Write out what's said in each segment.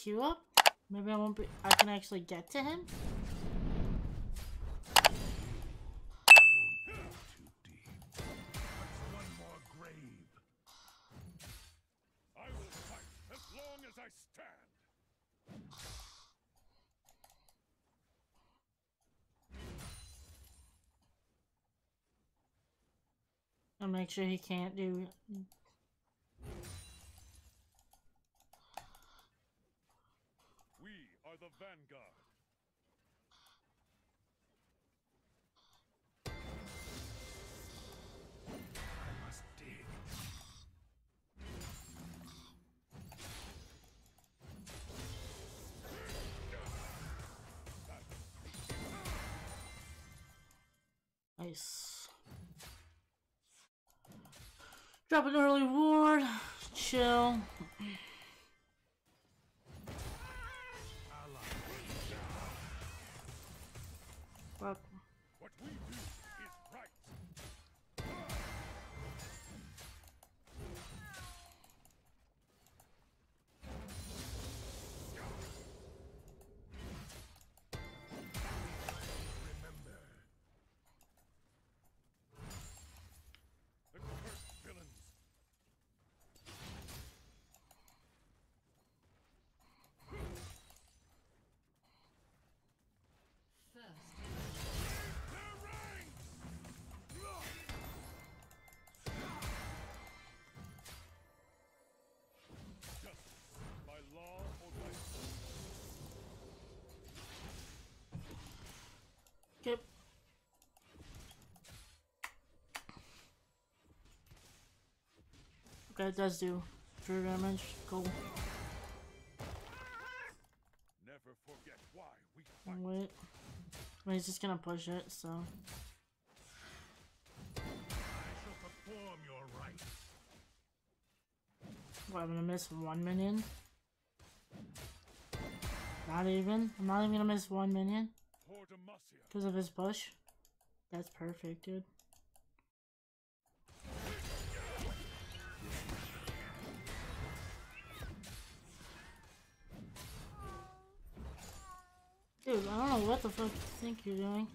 Q up? Maybe I won't be. I can actually get to him. I'll make sure he can't do. We are the vanguard. I must dig. Nice. Drop an early ward. Chill. Fuck. What we do is right. Remember. The cursed villains. Yep. Okay, it does do true damage. Cool. Never forget why we fight. Wait. I mean, he's just gonna push it, so. I shall perform your rites. What, I'm gonna miss one minion? Not even? I'm not even gonna miss one minion? For Demacia. Because of his push? That's perfect, dude. Dude, I don't know what the fuck you think you're doing.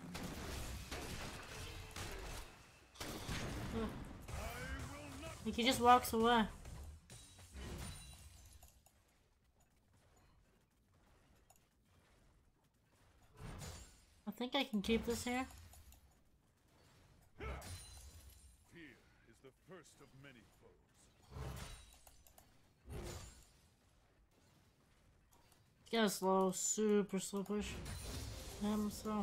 Like, he just walks away. I think I can keep this here. Fear is the first of many foes. Get a slow, super slow push. Him, so.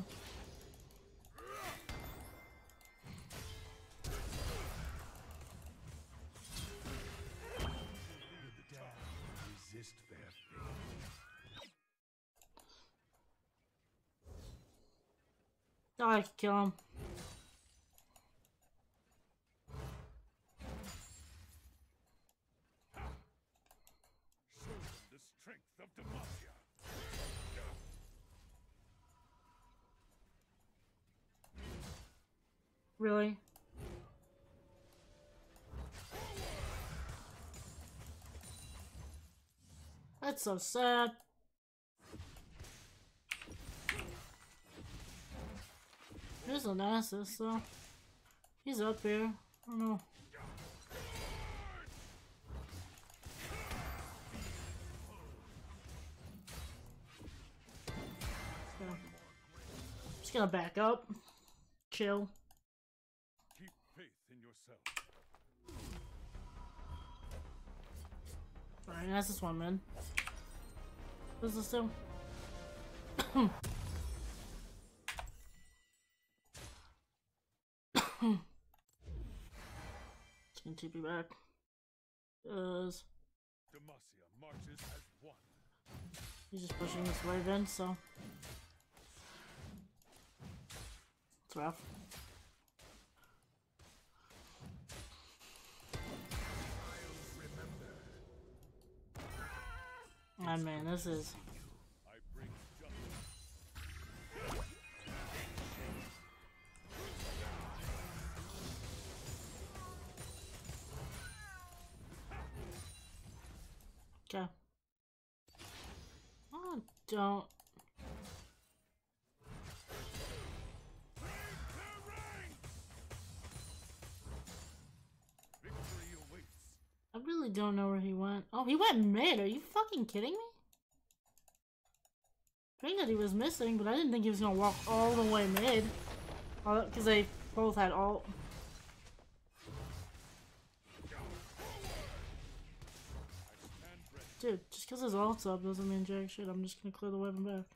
Resist their fate. Oh, I can kill him. Show them the strength of Demacia. Really? That's so sad. There's an assist though. He's up here. I don't know. Just gonna back up. Chill. Keep faith in yourself. Alright, that's this one, man. What's this do? It's gonna TP back. Does. Demacia marches as one. He's just pushing this wave in, so. It's rough. Ah, man, this is. I bring justice. Okay. don't. I really don't know where he went. Oh, he went mid. Are you fucking kidding me? I think that he was missing, but I didn't think he was gonna walk all the way mid. Because they both had ult. Dude, just because his ult's up doesn't mean jack shit. I'm just gonna clear the weapon back.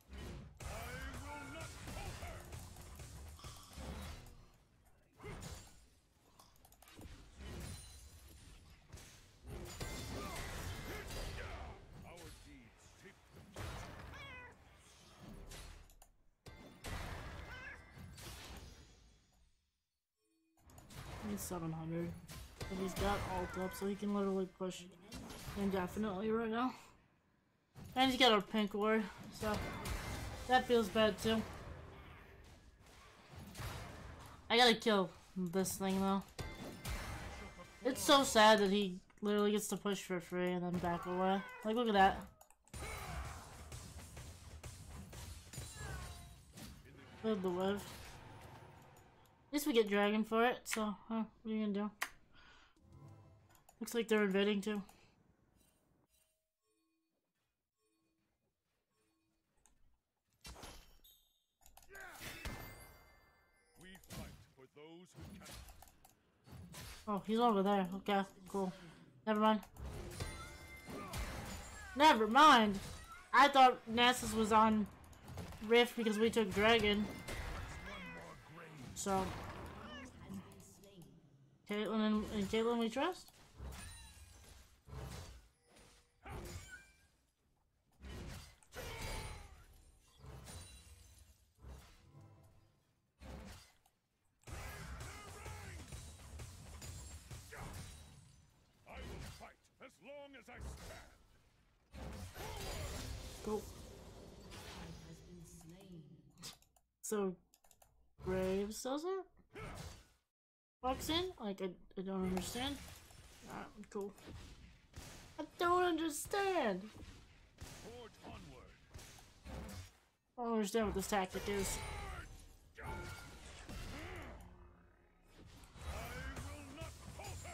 He's 700. But he's got ult up, so he can literally push indefinitely right now. And he's got a pink ward, so that feels bad too. I gotta kill this thing though. It's so sad that he literally gets to push for free and then back away. Like, look at that. Live the live. At least we get dragon for it, so what are you gonna do? Looks like they're invading too. We fight for those who cannot. Oh, he's over there. Okay, cool. Never mind. Never mind. I thought Nasus was on Rift because we took Dragon. So, Caitlyn and Caitlyn we trust? I will fight as long as I stand. Cool. So, Graves does it? Walks in? Like, I don't understand. Cool. I don't understand! Forge onward. I don't understand what this tactic is. I will not falter.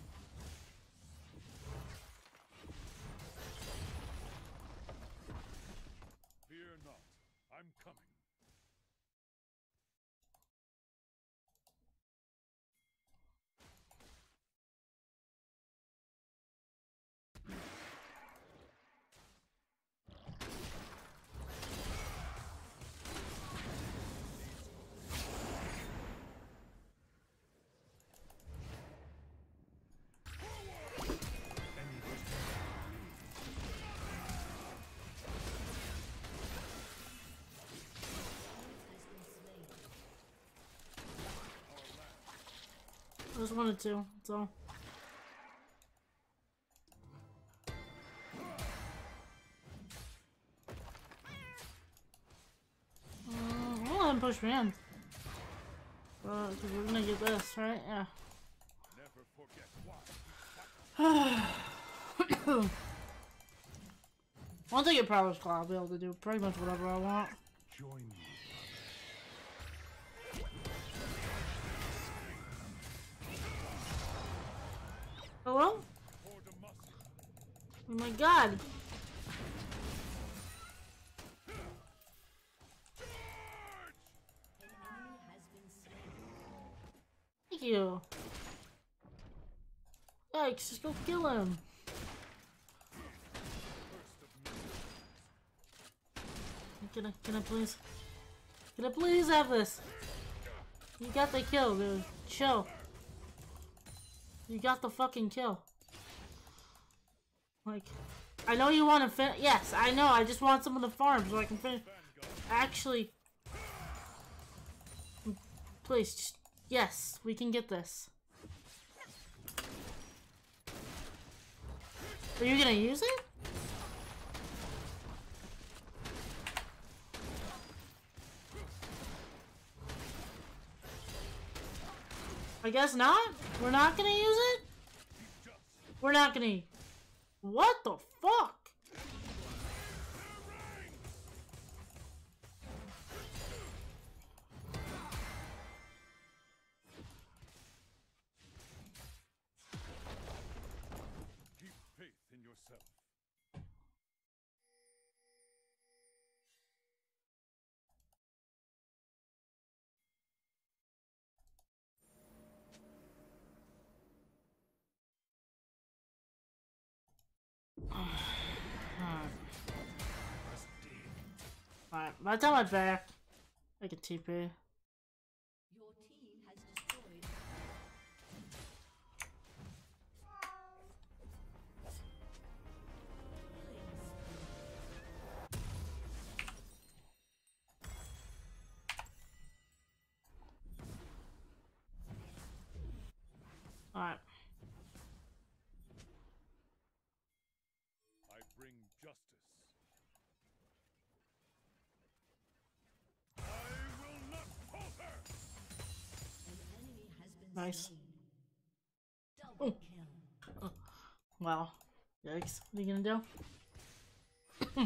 Fear not. I'm coming. I just wanted to, that's all. I'll let him push me in. Because we're gonna get this, right? Yeah. Never forget why. Once I get Prowler's Claw, I'll be able to do pretty much whatever I want. Join me. Hello? Oh my god! Thank you. Yikes, just go kill him. Can I please have this? You got the kill, dude. Chill. You got the fucking kill. Like, I know you want to finish. Yes, I know. I just want some of the farm so I can finish. Actually, please, just, yes, we can get this. Are you gonna use it? I guess not. We're not gonna use it? We're not gonna. What the fuck? Alright, by the time I'm back, I can TP. Your team has destroyed. Alright. I bring justice. I will not falter! An enemy has been Nice. slain. Double kill. Wow. Yikes. What are you gonna do?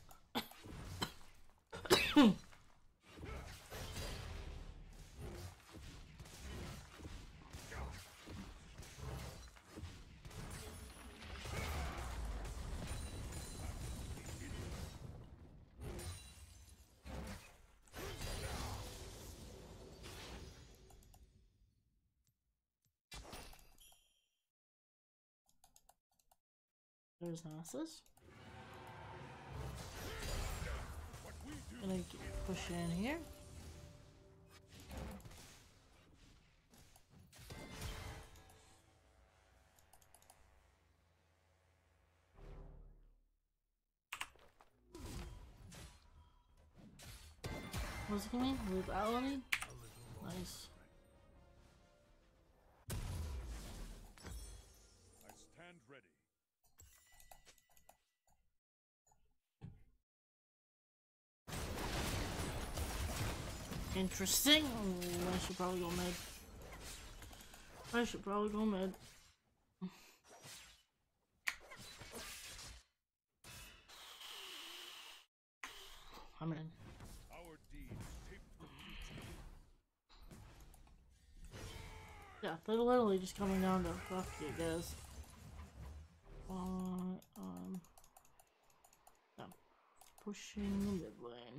There's Nasus. Gonna push in here. What's it going? Without any? Nice. I stand ready. Interesting. Oh, I should probably go mid. I should probably go mid. I'm in. Our deeds shape the future. Yeah, they're literally just coming down to fuck you guys. Yeah. Pushing the mid lane.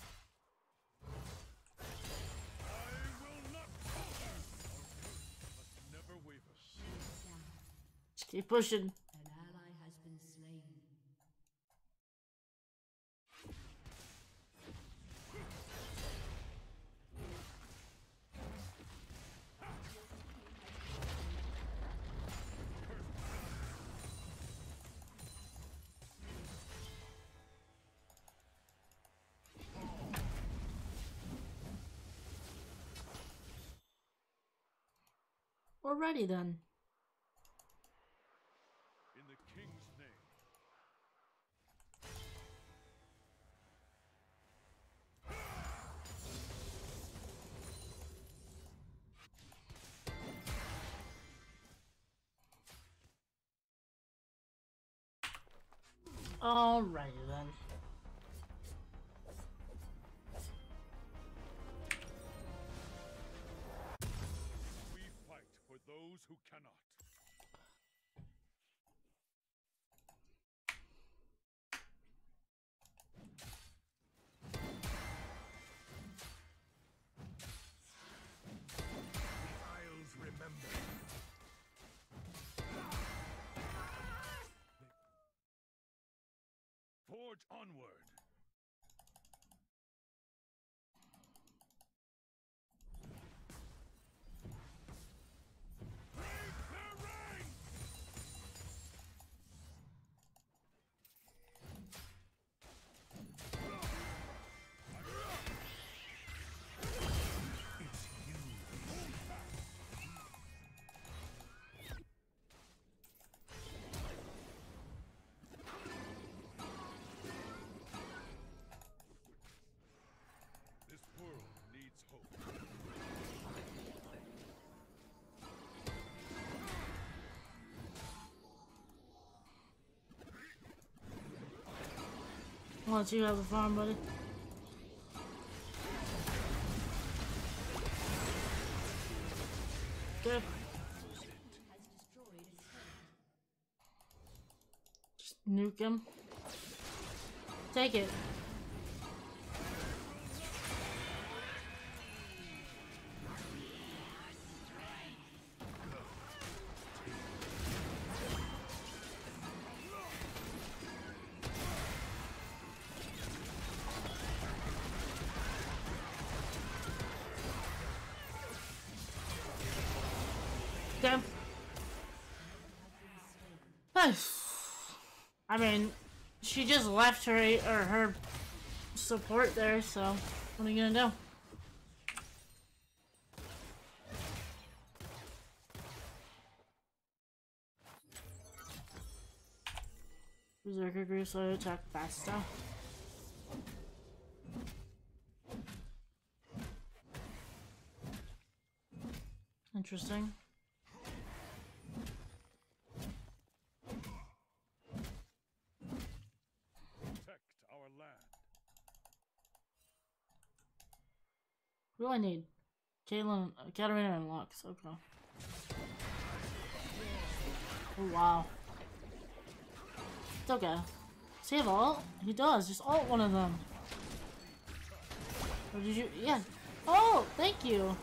I will not falter! Must never waver. Just keep pushing. An ally has been slain. Alrighty then. In the king's name. Alrighty then. We fight for those who cannot. Isles remember. Forge onward. Break their ranks! This world needs hope. I'll let you have the farm, buddy. Good. Has destroyed a turret. Just nuke him. Take it. I mean, she just left her support there, so what are you gonna do? Berserker grew slow attack faster. Interesting. Protect our land. What do I need? Caitlyn, Katarina, and Lux. Okay. Oh wow. It's okay. Does he have ult? He does. Just ult one of them. Or did you? Yeah. Oh, thank you.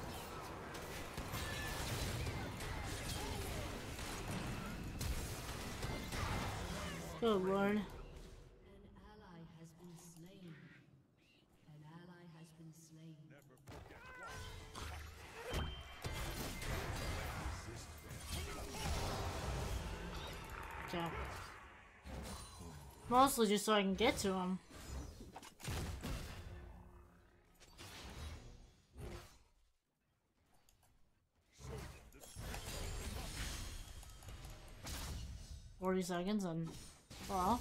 Good lord. An ally has been slain. An ally has been slain. Never forget what. Okay. Mostly just so I can get to him. "40 seconds and well."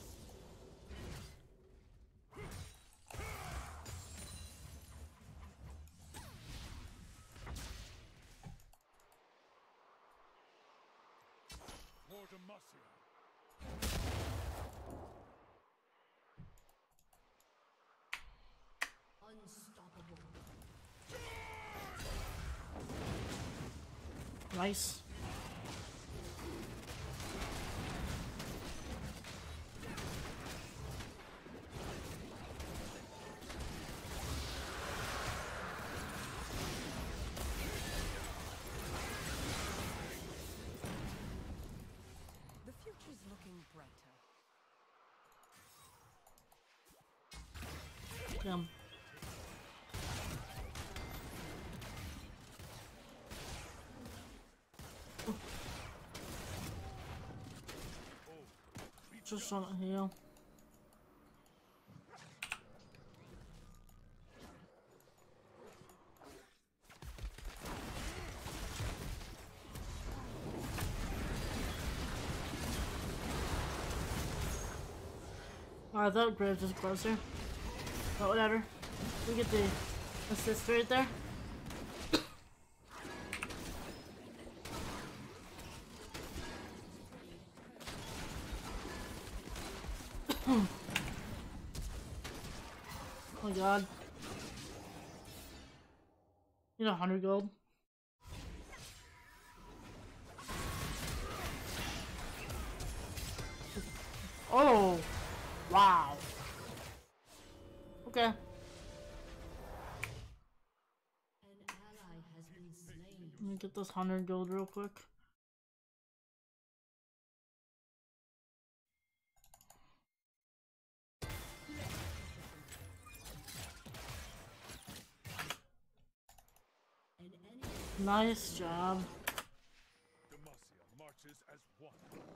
For Demacia. Unstoppable. Nice. The future's looking brighter. Damn. Just trying to heal. Oh, I thought Graves was closer. But whatever. We get the assist right there. Oh my god. You know, 100 gold. Oh! Wow. Okay. An ally has been slain. Let me get this 100 gold real quick. An enemy Nice job. Demacia marches as one.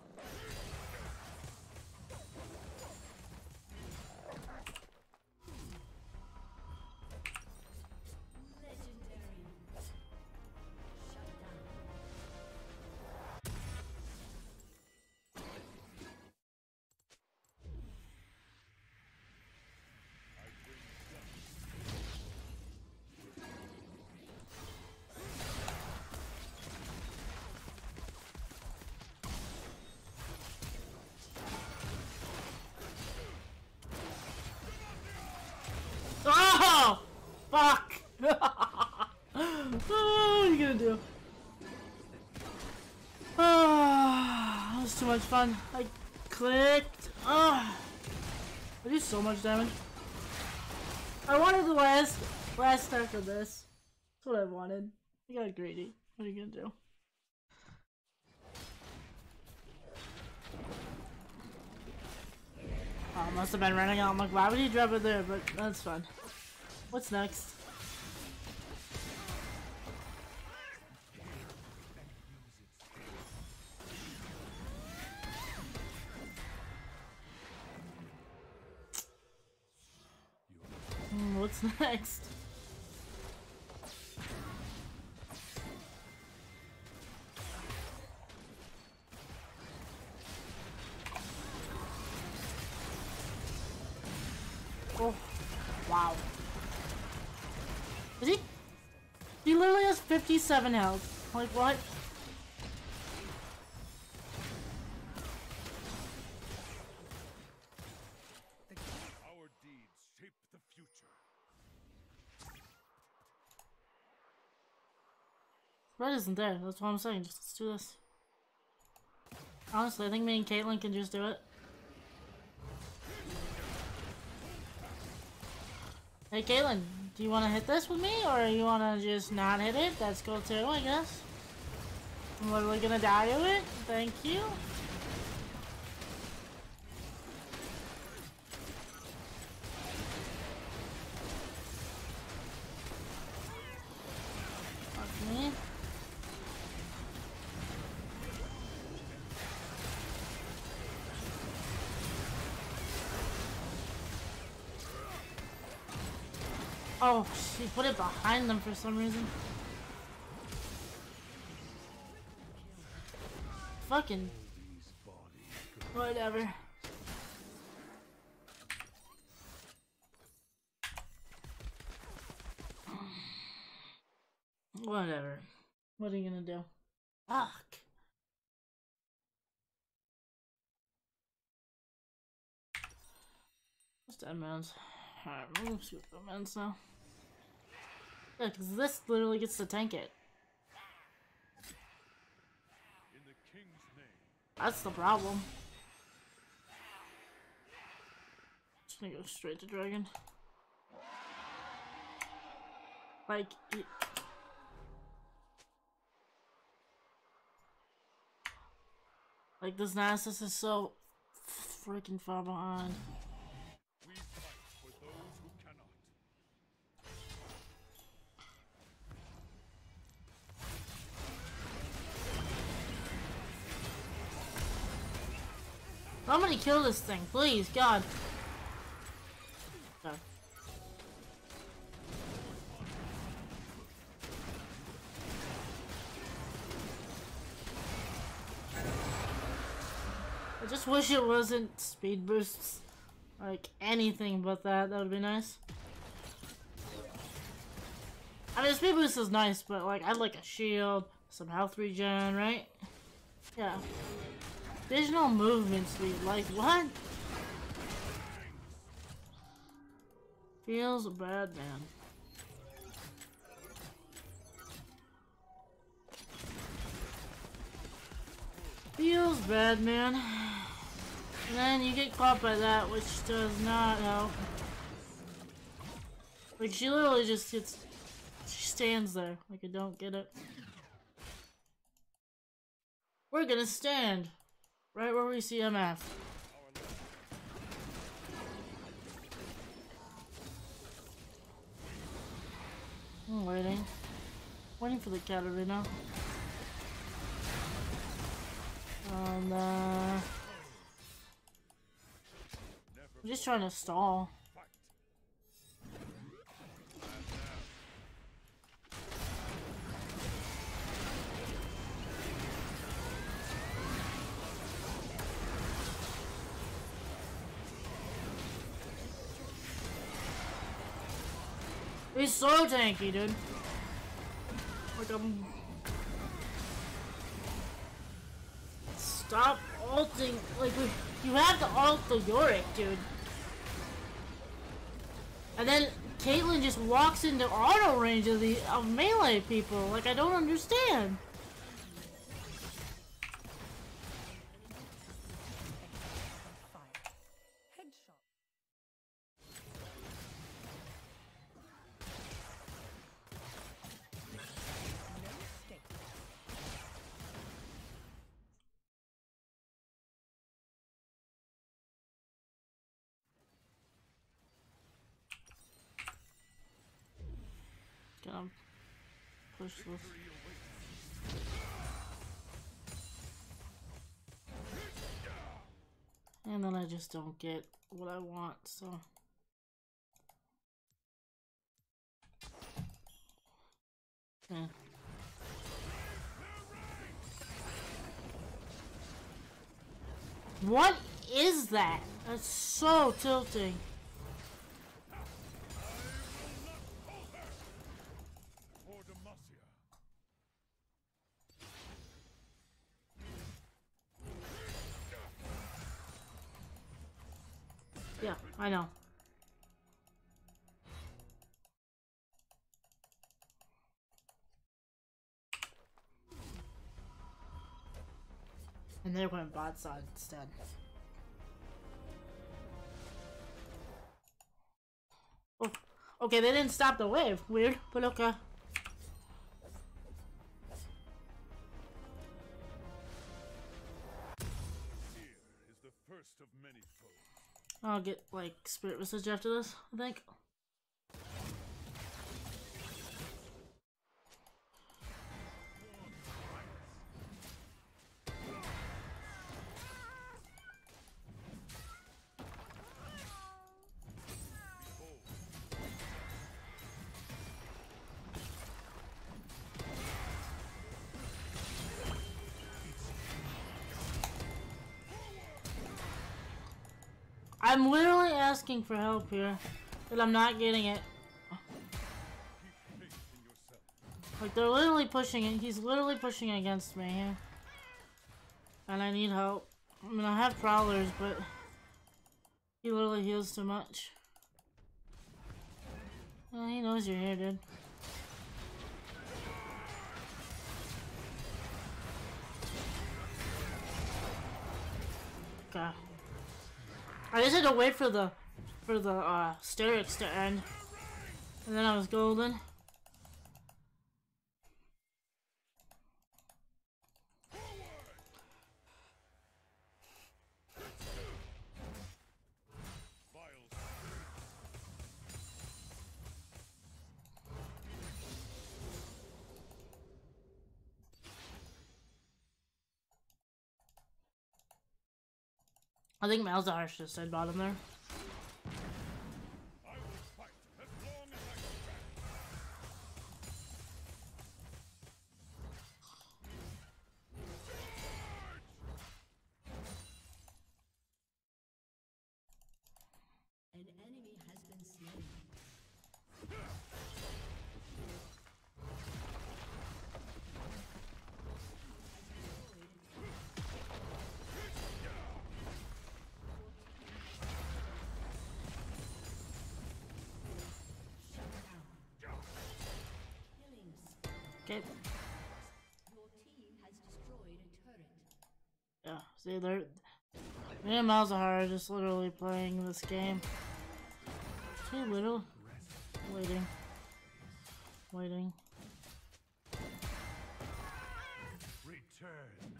legendary. Shut down. I bring death. Oh! Fuck! Oh, what are you gonna do? Ah, that was too much fun. I clicked. Ah, I do so much damage. I wanted the last stack of this. That's what I wanted. I got greedy. What are you gonna do? Oh, must have been running out. I'm like, why would he drop it there? But that's fine. What's next? What's next? Oh, wow. Is he? He literally has 57 health. Like, what? Our deeds shape the future. Red isn't there. That's what I'm saying. Just let's do this. Honestly, I think me and Caitlyn can just do it. Hey Caitlyn, do you want to hit this with me, or you want to just not hit it? That's cool too, I guess. I'm literally gonna die to it. Thank you. Fuck me. Oh, she put it behind them for some reason. Fucking. Whatever. Whatever. What are you gonna do? Fuck. What's that man's? Alright, we're gonna see what that man's now. Yeah, because this literally gets to tank it. In the king's name. That's the problem. Just gonna go straight to dragon. Like, like this Nasus is so freaking far behind. We fight for those who cannot. Somebody kill this thing, please, God. Okay. I just wish it wasn't speed boosts. Like anything but that, that would be nice. I mean, speed boost is nice, but like I'd like a shield, some health regen, right? Yeah. Additional movement speed, like what? Feels bad, man. Feels bad, man. And then you get caught by that, which does not help. Like, she literally just gets... She stands there. Like, I don't get it. We're gonna stand. Right where we see MF. I'm waiting. Waiting for the Katarina. And, I'm just trying to stall. He's so tanky, dude. Like, stop ulting. Like, you have to ult the Yorick, dude. And then Caitlyn just walks into auto range of melee people. Like, I don't understand. Gonna push this. And then I just don't get what I want, so. Yeah. What is that? That's so tilting. For Demacia. Yeah, I know. And they went bot side instead. Oh, okay, they didn't stop the wave. Weird, but okay. Here is the first of many foes. I'll get like spirit message after this, I think. I'm literally asking for help here, but I'm not getting it. Keep faith in yourself. Like, they're literally pushing it. He's literally pushing against me here. And I need help. I mean, I have prowlers, but he literally heals too much. Well, he knows you're here, dude. Okay. I just had to wait for the Sterix to end. And then I was golden. I think Malzahar should have said bottom there. I will fight as long as I stand. An enemy has been slain. Okay. Your team has destroyed a turret. Yeah, see, they're... Me and Malzahar are just literally playing this game. Too little. Waiting. Waiting. Return.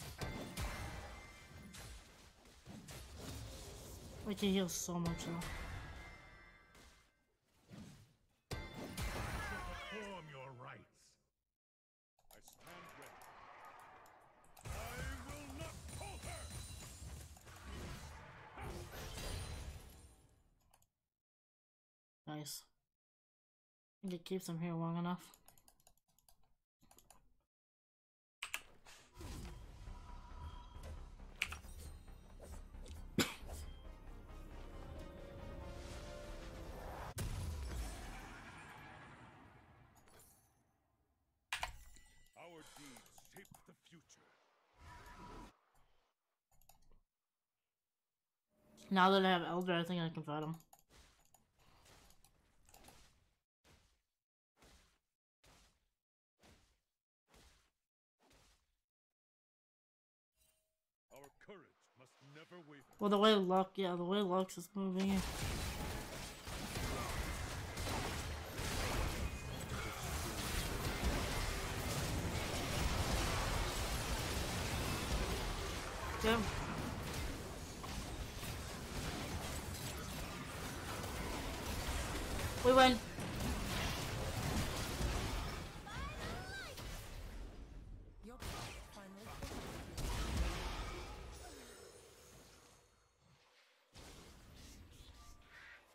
We can heal so much though. Perform your rights. I stand ready. I will not falter. Nice. I think it keeps him here long enough. Our deeds shape the future. Now that I have Elder, I think I can fight him. Our courage must never waver. Well, the way Lux, yeah, the way Lux is moving. Yeah. We win. Your finally.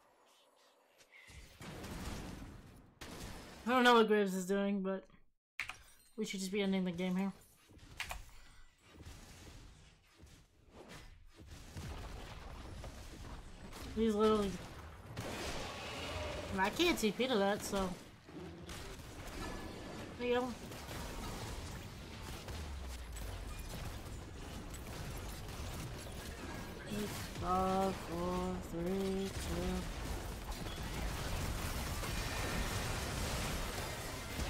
I don't know what Graves is doing, but We should just be ending the game here. He's literally... And I can't TP to that, so... There you go. 5, 4, 3,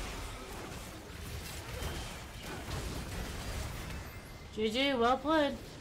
2. GG, well played.